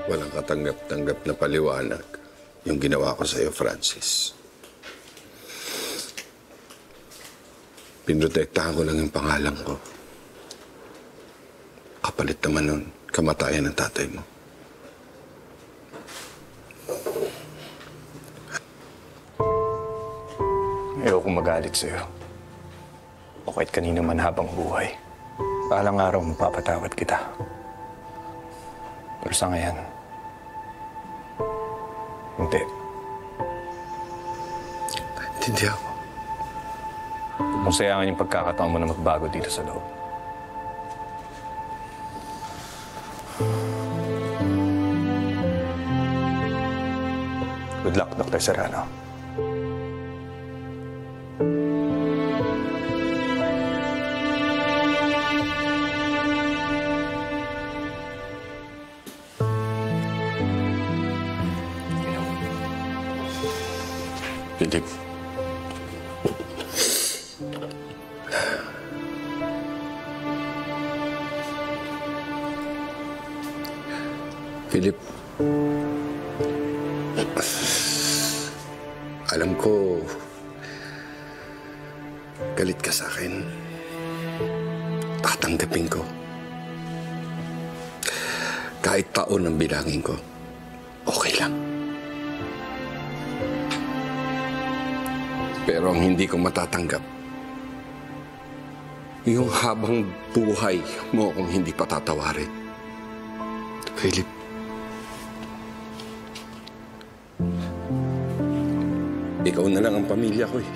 Walang katanggap-tanggap na paliwanag yung ginawa ko sa'yo, Francis. Pinrotektahan ko lang yung pangalan ko. Kapalit naman nun, kamatayan ng tatay mo. Ayoko magalit sa'yo. O kahit kanino man habang buhay. Balang araw mapapatawad kita. Pero sa ngayon, hindi. Hindi ako. Huwag mong sayangin yung pagkakataon mo na magbago dito sa loob. Good luck, Dr. Serrano. Philip. Philip. Alam ko, galit ka sa akin. Tatanggapin ko. Kahit taon ang bilangin ko, okay lang. Pero ang hindi ko matatanggap, yung habang buhay mo akong hindi patatawarin. Philip. Ikaw na lang ang pamilya ko eh.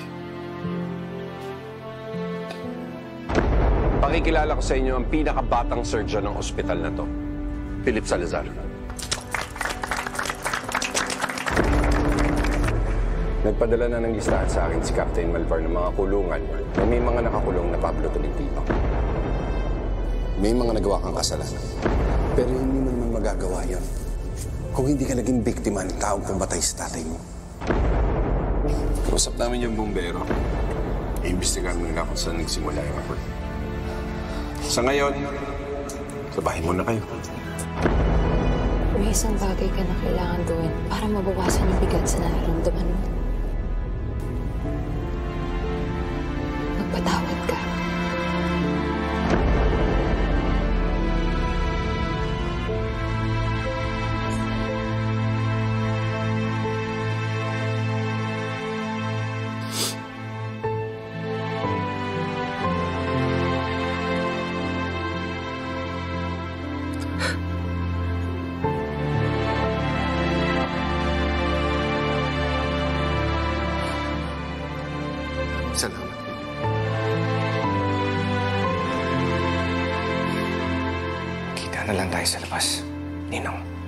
Pakikilala ko sa inyo ang pinakabatang surgeon ng ospital na to, Philip Salazar. Nagpadala na ng listahan sa akin si Captain Malvar ng mga kulungan na may mga nakakulong na Pablo Tolentino. May mga nagawa kang kasalanan. Pero hindi mo naman magagawa yan kung hindi ka naging biktima ng taong pumatay sa tatay mo. Kausap namin yung bumbero. Iimbestigahan nila kung saan nagsimula yung report. Sa ngayon, sa bahay muna kayo. May isang bagay ka na kailangan gawin para mabawasan yung bigat sa nararamdaman mo. Magpatawad ka. Salamat. Kita na lang tayo sa labas, Ninong.